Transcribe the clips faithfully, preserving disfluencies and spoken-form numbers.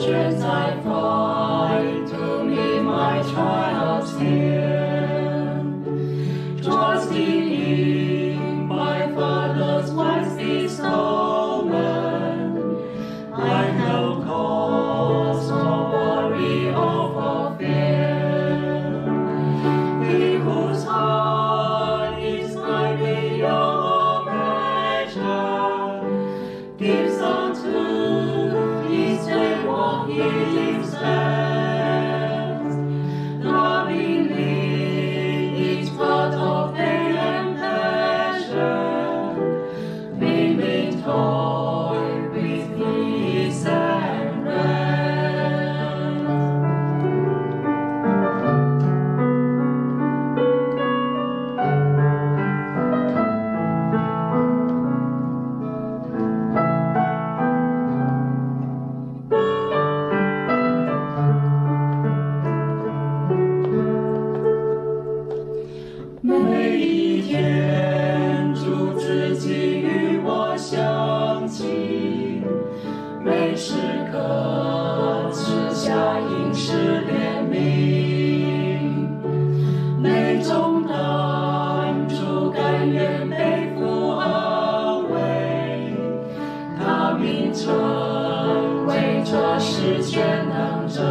strength I find to meet my trials here. Trusting in my Father's wise bestowment, I have cause for worry or for fear. He whose heart is like a young measure gives unto his way what he deems best. Lovingly each part of pain and pleasure, we may toy with peace and rest.每一天，主自己与我相亲，每时刻赐下饮食怜悯，每重担主甘愿背负安慰，他名称为这世全能者，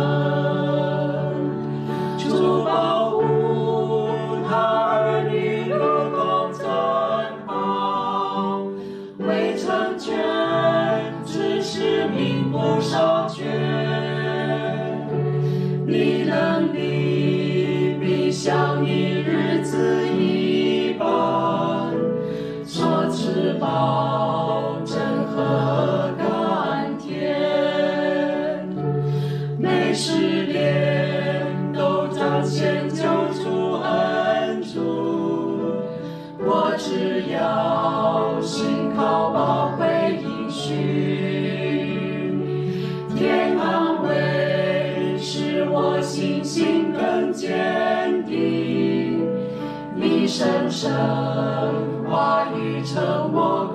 主保护他儿女如同珍宝，为成全只是名不少缺。你能力必像一日子一般，所赐保证和甘甜，每时恋都彰显救主恩主，我只要信靠宝贵应许，天安慰使我信心更坚定，你深深话语成我